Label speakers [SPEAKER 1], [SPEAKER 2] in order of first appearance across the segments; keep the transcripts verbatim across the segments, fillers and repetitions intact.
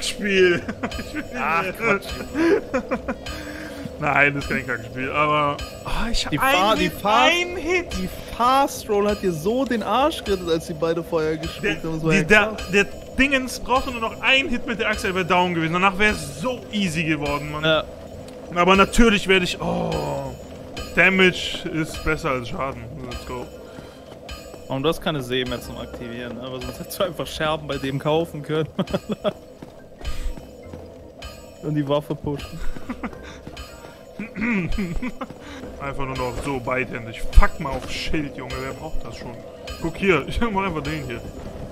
[SPEAKER 1] Kackspiel.
[SPEAKER 2] Ach, Quatsch.
[SPEAKER 1] Nein, das ist kein Kackspiel, aber... Oh, ich hab
[SPEAKER 2] Die
[SPEAKER 1] einen
[SPEAKER 2] Fahr- die
[SPEAKER 1] Hit,
[SPEAKER 2] Fahr-
[SPEAKER 1] ein Hit.
[SPEAKER 2] Die Fast Roll hat dir so den Arsch gerettet, als die beide vorher gespielt
[SPEAKER 1] Der,
[SPEAKER 2] haben. Das war
[SPEAKER 1] die,
[SPEAKER 2] ja
[SPEAKER 1] der,
[SPEAKER 2] krass.
[SPEAKER 1] der Dingens brauchte nur noch einen Hit mit der Axt, er wäre down gewesen. Danach wäre es so easy geworden, Mann.
[SPEAKER 2] Ja.
[SPEAKER 1] Aber natürlich werde ich... Oh... Damage ist besser als Schaden. Let's go.
[SPEAKER 2] Und du hast keine See mehr zum Aktivieren, aber sonst hättest du einfach Scherben bei dem kaufen können. Und die Waffe pushen.
[SPEAKER 1] Einfach nur noch so beidhändig. Fuck mal auf Schild, Junge. Wer braucht das schon? Guck hier, ich mach einfach den hier.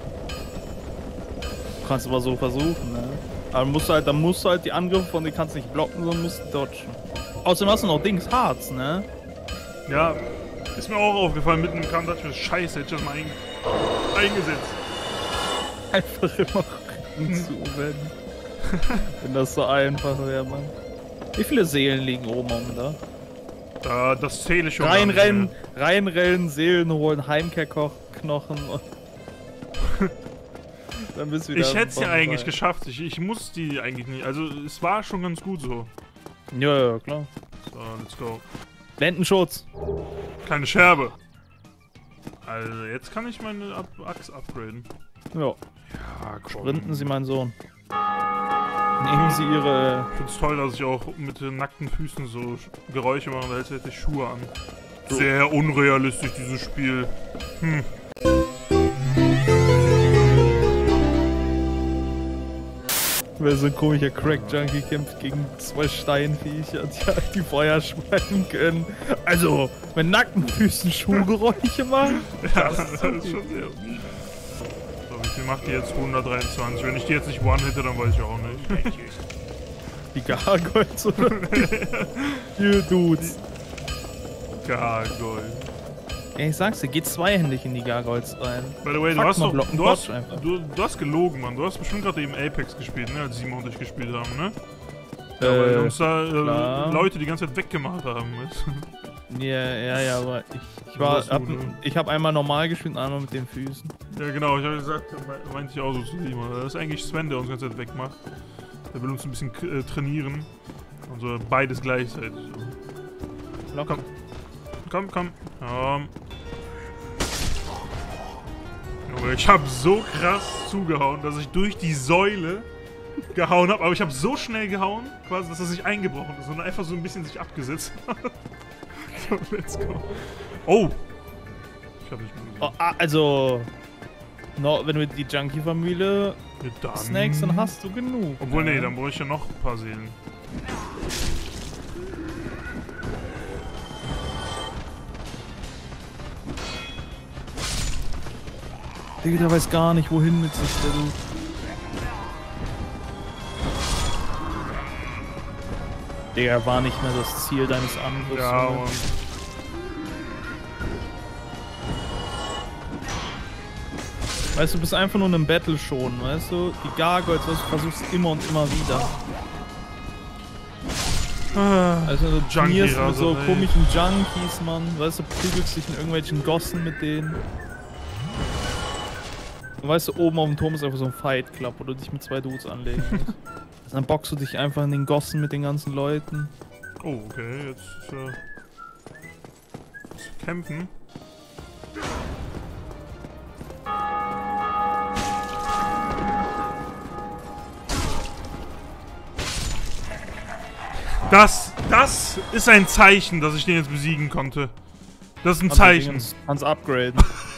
[SPEAKER 2] Du kannst aber so versuchen, ne? Aber musst du halt, dann musst du halt die Angriffe von denen kannst nicht blocken, sondern musst dodgen. Außerdem hast du noch Dings Harz, ne?
[SPEAKER 1] Ja, ist mir auch aufgefallen. Mitten im Kampf dachte ich mir, scheiße, hätte ich das mal ein eingesetzt.
[SPEAKER 2] Einfach immer hinzuwenden. Wenn das so einfach wäre, Mann. Wie viele Seelen liegen oben um da?
[SPEAKER 1] Da, das zähle ich schon.
[SPEAKER 2] Reinrennen, reinrennen, Seelen holen, Heimkehrknochen und dann bist du wieder.
[SPEAKER 1] Ich hätte es ja
[SPEAKER 2] Bomben
[SPEAKER 1] eigentlich
[SPEAKER 2] rein.
[SPEAKER 1] geschafft. Ich, ich muss die eigentlich nicht. Also, es war schon ganz gut so.
[SPEAKER 2] Ja, ja, klar.
[SPEAKER 1] So, let's go.
[SPEAKER 2] Blendenschutz.
[SPEAKER 1] Kleine Scherbe. Also, jetzt kann ich meine Up Axt upgraden.
[SPEAKER 2] Ja.
[SPEAKER 1] Ja, komm.
[SPEAKER 2] Sprinten Sie, mein Sohn. Nehmen Sie Ihre.
[SPEAKER 1] Ich find's toll, dass ich auch mit den nackten Füßen so Geräusche mache, als hätte ich Schuhe an.
[SPEAKER 2] So.
[SPEAKER 1] Sehr unrealistisch, dieses Spiel. Hm.
[SPEAKER 2] Weil so ein komischer Crack-Junkie kämpft gegen zwei Steinviecher, die halt die Feuer schmeißen können. Also, mit nackten Füßen Schuhgeräusche machen?
[SPEAKER 1] Ja, das ist schon sehr. So, wie viel macht die jetzt? hundertdreiundzwanzig. Wenn ich die jetzt nicht one-hitte, dann weiß ich auch nicht.
[SPEAKER 2] Die Gargoyles oder? You Dudes.
[SPEAKER 1] Gargoyle.
[SPEAKER 2] Ey, ich sag's dir, geht zweihändig in die Gargoyles rein.
[SPEAKER 1] By the way, du
[SPEAKER 2] Fuck
[SPEAKER 1] hast
[SPEAKER 2] mal
[SPEAKER 1] doch.
[SPEAKER 2] blocken,
[SPEAKER 1] Du hast,
[SPEAKER 2] Quatsch einfach.
[SPEAKER 1] du, du hast gelogen, Mann. Du hast bestimmt gerade eben Apex gespielt, ne? Als Simon und ich gespielt haben, ne?
[SPEAKER 2] Äh,
[SPEAKER 1] Ja, weil uns da
[SPEAKER 2] klar.
[SPEAKER 1] äh, Leute die ganze Zeit weggemacht haben. Weißt du?
[SPEAKER 2] Ja, ja, ja, aber ich, ich
[SPEAKER 1] Du
[SPEAKER 2] war,
[SPEAKER 1] warst
[SPEAKER 2] hab,
[SPEAKER 1] gut, ne?
[SPEAKER 2] ich hab einmal normal gespielt und einmal mit den Füßen.
[SPEAKER 1] Ja, genau, ich habe gesagt, me- meinte ich auch so zu Simon. Das ist eigentlich Sven, der uns die ganze Zeit wegmacht. Der will uns ein bisschen äh, trainieren. Und so beides gleichzeitig. So.
[SPEAKER 2] Locker.
[SPEAKER 1] Komm, komm. Ähm. Junge, ich habe so krass zugehauen, dass ich durch die Säule gehauen habe. Aber ich habe so schnell gehauen, quasi, dass das nicht eingebrochen ist, sondern einfach so ein bisschen sich abgesetzt hat. So, let's go. Oh! Ich hab nicht mehr gesehen.
[SPEAKER 2] Oh, ah, also, no, wenn du die Junkie-Familie
[SPEAKER 1] Ja, dann.
[SPEAKER 2] snackst, dann hast du genug.
[SPEAKER 1] Obwohl,
[SPEAKER 2] ne?
[SPEAKER 1] nee, dann brauche ich ja noch ein paar Seelen.
[SPEAKER 2] Digga, der weiß gar nicht, wohin mit sich, der du. Digga, war nicht mehr das Ziel deines Angriffs.
[SPEAKER 1] Ja,
[SPEAKER 2] Junge.
[SPEAKER 1] und.
[SPEAKER 2] Weißt du, du bist einfach nur in einem Battle schon, weißt du? Die Gargoyles, was du versuchst immer und immer wieder. Also du trainierst mit so
[SPEAKER 1] Junkie-Raserei.
[SPEAKER 2] komischen Junkies, Mann. Weißt du, prügelst dich in irgendwelchen Gossen mit denen. Und weißt du, oben auf dem Turm ist einfach so ein Fight Club, wo du dich mit zwei Dudes anlegen musst. Also dann boxst du dich einfach in den Gossen mit den ganzen Leuten.
[SPEAKER 1] Oh, okay, jetzt ist ja. Jetzt kämpfen. Das, das ist ein Zeichen, dass ich den jetzt besiegen konnte. Das ist ein Zeichen.
[SPEAKER 2] Ans upgraden.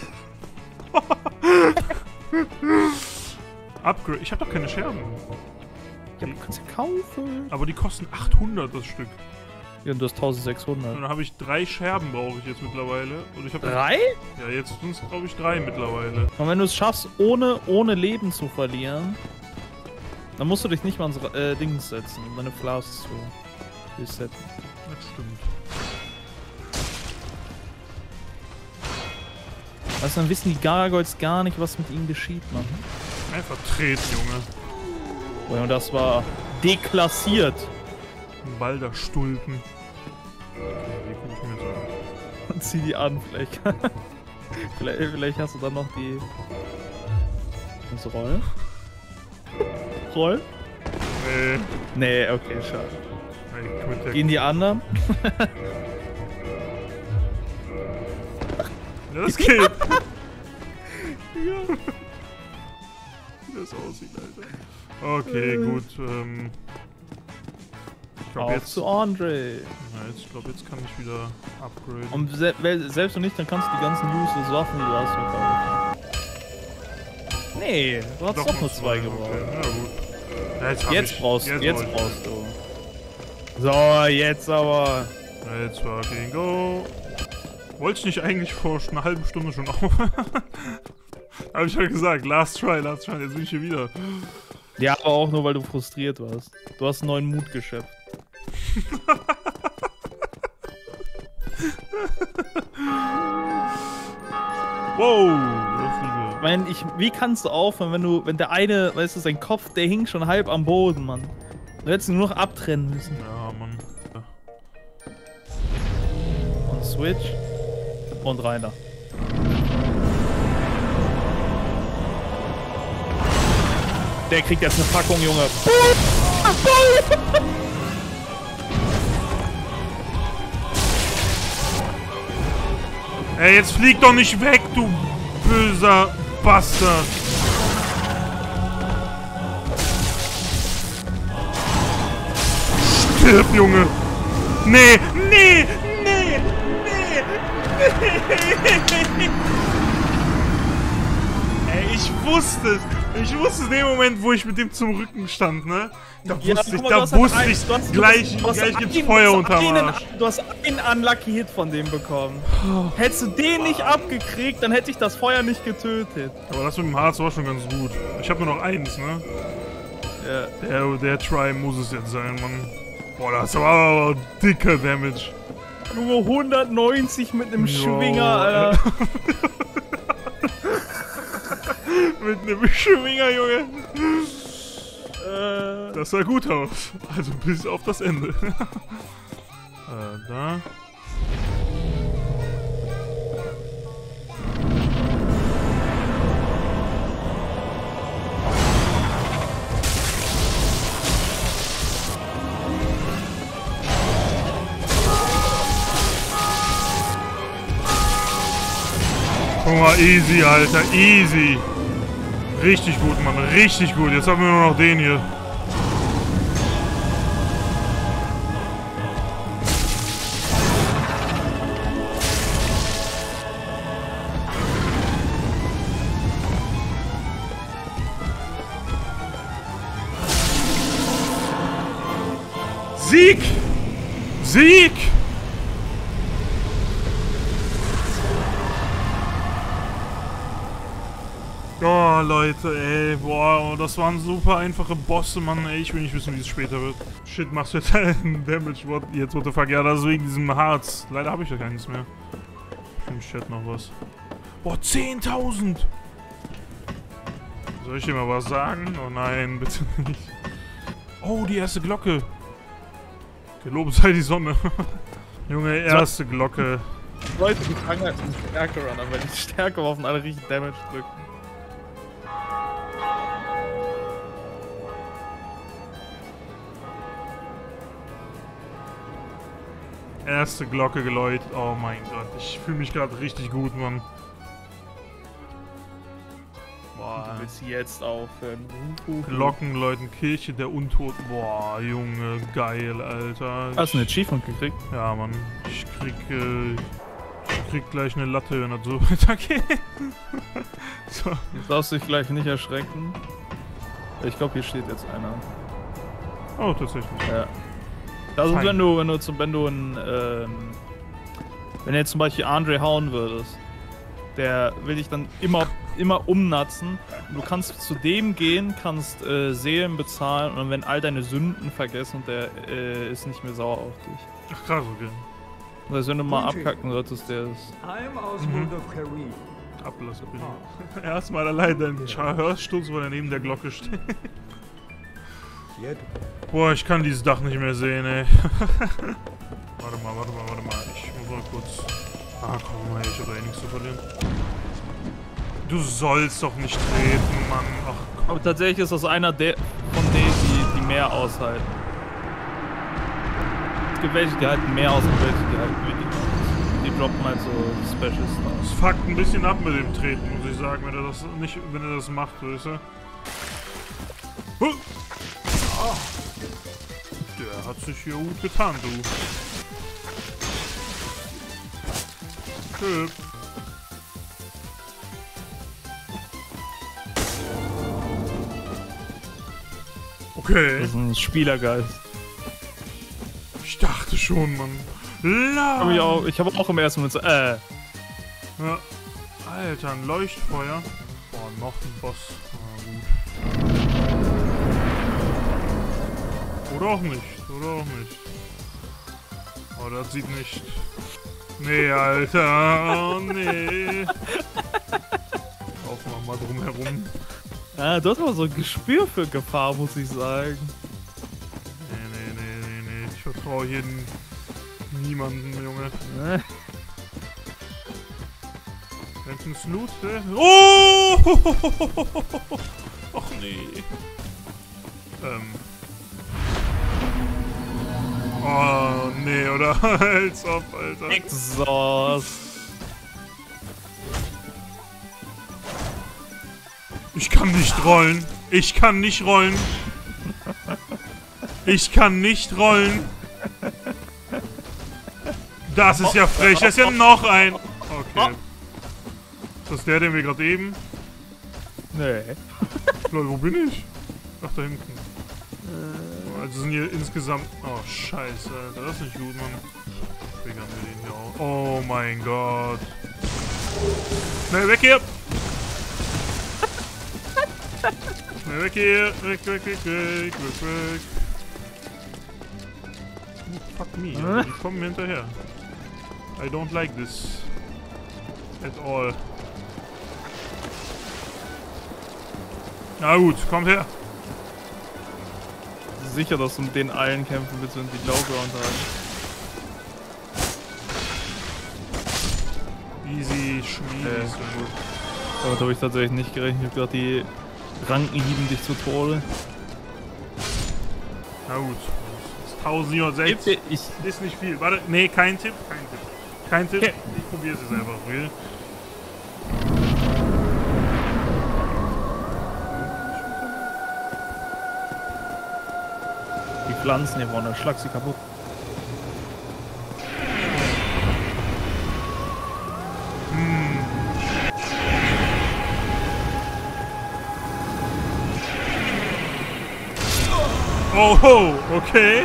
[SPEAKER 1] Upgrade. Ich habe doch keine Scherben.
[SPEAKER 2] Ja, du kannst ja kaufen.
[SPEAKER 1] Aber die kosten achthundert das Stück.
[SPEAKER 2] Ja, und du hast
[SPEAKER 1] Und
[SPEAKER 2] eintausendsechshundert.
[SPEAKER 1] dann habe ich drei Scherben brauche ich jetzt mittlerweile. Und ich habe
[SPEAKER 2] Drei?
[SPEAKER 1] Ja, jetzt sind es glaube ich drei mittlerweile.
[SPEAKER 2] Und wenn du es schaffst, ohne, ohne Leben zu verlieren, dann musst du dich nicht mal ans äh, Dings setzen, um deine Flasks zu resetten.
[SPEAKER 1] Das stimmt.
[SPEAKER 2] Also dann wissen die Gargoyles gar nicht, was mit ihnen geschieht, Mann.
[SPEAKER 1] Einfach treten, Junge.
[SPEAKER 2] Oh, und das war deklassiert.
[SPEAKER 1] Balderstulpen. Okay, wie guck ich mir das an?
[SPEAKER 2] Und zieh die an, vielleicht. vielleicht. Vielleicht hast du dann noch die... Kannst du rollen? Rollen?
[SPEAKER 1] Nee.
[SPEAKER 2] Nee, okay, schade.
[SPEAKER 1] Nee,
[SPEAKER 2] gehen die anderen?
[SPEAKER 1] Ja, das geht. Ja. Wie das aussieht, Alter. Okay, gut. Ähm, ich glaube jetzt
[SPEAKER 2] zu Andre.
[SPEAKER 1] Na, jetzt, ich glaube, jetzt kann ich wieder upgraden.
[SPEAKER 2] Und se selbst wenn nicht, dann kannst du die ganzen useless Waffen, die du hast, verkaufen. Nee, du hast doch, doch nur zwei gebraucht.
[SPEAKER 1] Okay. Ja, gut. Ja, jetzt
[SPEAKER 2] jetzt
[SPEAKER 1] ich,
[SPEAKER 2] brauchst,
[SPEAKER 1] jetzt
[SPEAKER 2] jetzt brauchst du. So, jetzt aber.
[SPEAKER 1] Ja, jetzt war okay, go. Wollte ich nicht eigentlich vor einer halben Stunde schon auf? Hab ich ja gesagt, last try, last try, jetzt bin ich hier wieder.
[SPEAKER 2] Ja, aber auch nur, weil du frustriert warst. Du hast einen neuen Mut geschöpft.
[SPEAKER 1] Wow,
[SPEAKER 2] ich meine, ich, wie kannst du aufhören, wenn du, wenn der eine, weißt du, sein Kopf, der hing schon halb am Boden, Mann. Du hättest ihn nur noch abtrennen müssen.
[SPEAKER 1] Ja, Mann. Ja.
[SPEAKER 2] Und Switch. Und rein da. Der kriegt jetzt eine Packung, Junge.
[SPEAKER 1] Ey, jetzt flieg doch nicht weg, du böser Bastard. Stirb, Junge. Nee, nee, nee, nee, nee. Ey, ich wusste es. Ich wusste in dem Moment, wo ich mit dem zum Rücken stand, ne? Da
[SPEAKER 2] Ja,
[SPEAKER 1] wusste ich,
[SPEAKER 2] mal,
[SPEAKER 1] da wusste
[SPEAKER 2] ein,
[SPEAKER 1] ich,
[SPEAKER 2] du hast,
[SPEAKER 1] gleich,
[SPEAKER 2] du hast
[SPEAKER 1] gleich
[SPEAKER 2] einen,
[SPEAKER 1] gibt's Feuer
[SPEAKER 2] du hast
[SPEAKER 1] unterm
[SPEAKER 2] einen,
[SPEAKER 1] Arsch.
[SPEAKER 2] Du hast einen Unlucky Hit von dem bekommen. Hättest du den nicht abgekriegt, dann hätte ich das Feuer nicht getötet.
[SPEAKER 1] Aber das mit dem Harz war schon ganz gut. Ich habe nur noch eins, ne?
[SPEAKER 2] Ja.
[SPEAKER 1] Der, der Try muss es jetzt sein, Mann. Boah, das war aber dicker Damage.
[SPEAKER 2] Junge, hundertneunzig mit einem
[SPEAKER 1] Jo,
[SPEAKER 2] Schwinger, Alter.
[SPEAKER 1] Mit einem Schwinger, Junge.
[SPEAKER 2] Äh.
[SPEAKER 1] Das sah gut aus. Also bis auf das Ende. äh, da. Guck mal, easy, Alter, easy. Richtig gut, Mann, richtig gut. Jetzt haben wir nur noch den hier. Sieg! Sieg! Oh, Leute, ey, boah, das waren super einfache Bosse, Mann, ey, ich will nicht wissen, wie es später wird. Shit, machst du jetzt einen Damage, what, jetzt, what the fuck, ja, das ist wegen diesem Harz. Leider habe ich ja keines mehr. Im Chat noch was. Boah, zehntausend! Soll ich dir mal was sagen? Oh nein, bitte nicht. Oh, die erste Glocke. Gelobt sei die Sonne. Junge, erste Glocke.
[SPEAKER 2] Leute, die fangen halt mit Stärke ran, aber die Stärke auf alle richtig Damage drücken.
[SPEAKER 1] Erste Glocke geläutet. Oh mein Gott, ich fühle mich gerade richtig gut, Mann.
[SPEAKER 2] Boah, du willst jetzt aufhören.
[SPEAKER 1] Glocken läuten, Kirche der Untoten. Boah, Junge, geil, Alter.
[SPEAKER 2] Hast du ein Achievement gekriegt?
[SPEAKER 1] Ja, Mann. Ich krieg, äh, ich krieg gleich eine Latte, wenn das so weitergeht. So.
[SPEAKER 2] Jetzt darfst du dich gleich nicht erschrecken. Ich glaube, hier steht jetzt einer.
[SPEAKER 1] Oh, tatsächlich.
[SPEAKER 2] Ja. Das ist, wenn du, wenn du zum, wenn du ein, ähm, wenn du jetzt zum Beispiel Andre hauen würdest, der will dich dann immer, immer umnatzen. Und du kannst zu dem gehen, kannst äh, Seelen bezahlen und dann werden all deine Sünden vergessen und der äh, ist nicht mehr sauer auf dich.
[SPEAKER 1] Ach krass, okay.
[SPEAKER 2] Das heißt, wenn du mal abkacken solltest, der ist...
[SPEAKER 1] Mhm. Ablass, bitte. Erstmal allein deinen Hörsturz, weil er neben der Glocke steht. Boah, ich kann dieses Dach nicht mehr sehen, ey. Warte mal, warte mal, warte mal. Ich muss mal kurz... Ah, komm mal, ich hab eh nichts zu verlieren. Du sollst doch nicht treten, Mann. Ach, komm.
[SPEAKER 2] Aber tatsächlich ist das einer der von denen, die, die mehr aushalten. Es gibt welche, die halten mehr aus und welche, die halten weniger aus. Die droppen halt so Special Stuff.
[SPEAKER 1] Es fuckt ein bisschen ab mit dem Treten, muss ich sagen, wenn er das nicht, wenn er das macht, weißt du. Huh. Ah. Der hat sich hier gut getan, du. Tschüss. Okay.
[SPEAKER 2] Das ist ein Spielergeist.
[SPEAKER 1] Ich dachte schon, Mann. La
[SPEAKER 2] Hab ich auch, ich habe auch im ersten Moment so, äh.
[SPEAKER 1] Ja. Alter, ein Leuchtfeuer. Boah, noch ein Boss. Na gut. Oder auch nicht, oder auch nicht. Oh, das sieht nicht... Nee, Alter, oh nee. Laufen wir mal drum herum.
[SPEAKER 2] Ja, du hast aber so ein Gespür für Gefahr, muss ich sagen.
[SPEAKER 1] Nee, nee, nee, nee, nee. Ich vertraue hier niemanden, Junge.
[SPEAKER 2] Ne?
[SPEAKER 1] Hinten ist Loot, ne? Oh! Ach nee. Ähm... Oh, nee, oder? Als ob, Alter.
[SPEAKER 2] Exhaust.
[SPEAKER 1] Ich kann nicht rollen. Ich kann nicht rollen. Ich kann nicht rollen. Das ist ja frech. Das ist ja noch ein. Okay. Ist das der, den wir gerade eben?
[SPEAKER 2] Nee.
[SPEAKER 1] Leute, wo bin ich? Ach, da hinten. Also sind hier insgesamt... Oh, scheiße, Alter. Das ist nicht gut, Mann. Triggern wir den hier auch. Oh mein Gott. Schnell weg hier! Schnell weg hier! Weg, weg, weg, weg, weg, weg. Oh, fuck me, Alter. Die kommen mir hinterher. I don't like this. At all. Na gut, kommt her.
[SPEAKER 2] Sicher, dass du mit den allen kämpfen willst, wenn die Lowground haben.
[SPEAKER 1] Easy, schmiedes.
[SPEAKER 2] Äh, Damit habe ich tatsächlich nicht gerechnet. Ich habe gerade die Ranken hieben dich zu Tode.
[SPEAKER 1] Na gut. tausendsiebenhundertsechzig
[SPEAKER 2] Ich,
[SPEAKER 1] ist nicht viel. Warte, nee, kein Tipp. Kein Tipp. Kein Tipp.
[SPEAKER 2] Okay.
[SPEAKER 1] Ich probiere es jetzt einfach. Will.
[SPEAKER 2] die Pflanzen hier vorne, schlag sie kaputt.
[SPEAKER 1] Hm. Oh, ho, okay.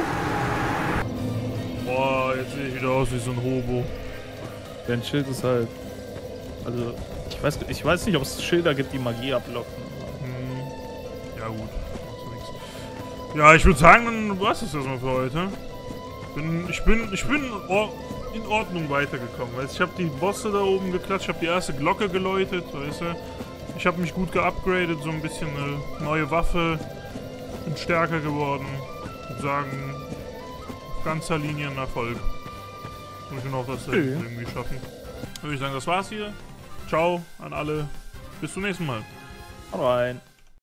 [SPEAKER 1] Boah, jetzt sehe ich wieder aus wie so ein Hobo.
[SPEAKER 2] Dein Schild ist halt... Also, ich weiß, ich weiß nicht, ob es Schilder gibt, die Magie ablocken.
[SPEAKER 1] Hm. Ja gut, machst du nichts. Ja, ich würde sagen, dann war es das erstmal für heute. Bin, ich bin, ich bin in Ordnung weitergekommen. Weißt, ich habe die Bosse da oben geklatscht, ich habe die erste Glocke geläutet, weißt du. Ich habe mich gut geupgradet, so ein bisschen eine neue Waffe. Bin stärker geworden. Ich würde sagen, auf ganzer Linie ein Erfolg. Und ich will noch das
[SPEAKER 2] Okay.
[SPEAKER 1] irgendwie schaffen. Würde ich sagen, das war's hier. Ciao an alle. Bis zum nächsten Mal.
[SPEAKER 2] Hau rein.